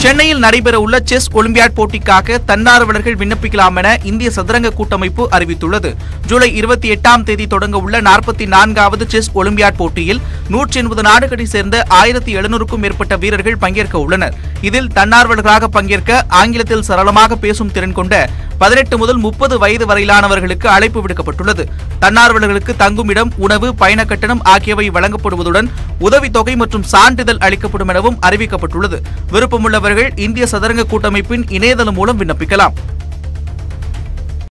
சென்னையில் நடைபெறவுள்ள chess olympiad போட்டிக்காக தன்னார்வலர்கள் விண்ணப்பிக்கலாம் என இந்திய சதுரங்க கூட்டமைப்பு அறிவித்துள்ளது. ஜூலை 28ஆம் தேதி தொடங்க உள்ள 44வது செஸ் ஒலிம்பியாட் போட்டியில் 180 நாடுகளைச் சேர்ந்த 1700க்கும் மேற்பட்ட வீரர்கள் பங்கேற்க உள்ளனர். இதில் தன்னார்வலர்களாக பங்கேற்க ஆங்கிலத்தில் சரளமாக பேசும் திறன் கொண்ட 18 முதல் 30 வயது வரையிலானவர்களுக்கு அழைப்பு விடுக்கப்பட்டுள்ளது. தன்னார்வலர்களுக்கு தங்குமிடம், உணவு, பயண கட்டணம் ஆகியவை வழங்கப்படுவதுடன் உதவித்தொகை மற்றும் சான்றிதழ் அளிக்கப்படும் எனவும் அறிவிக்கப்பட்டுள்ளது. விருப்பமுள்ளவர்கள் இந்திய சதுரங்க கூட்டமைப்பின் இணையதளம் மூலம் விண்ணப்பிக்கலாம்.